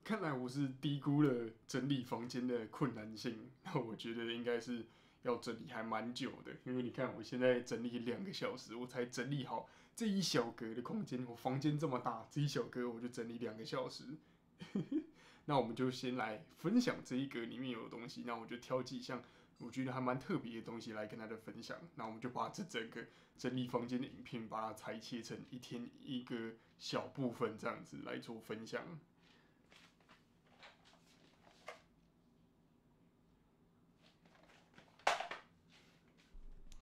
看来我是低估了整理房间的困难性。那我觉得应该是要整理还蛮久的，因为你看我现在整理2个小时，我才整理好这一小格的空间。我房间这么大，这一小格我就整理2个小时。那我们就先来分享这一格里面有的东西。那我就挑几项我觉得还蛮特别的东西来跟大家分享。那我们就把这整个整理房间的影片，把它裁切成一天一个小部分，这样子来做分享。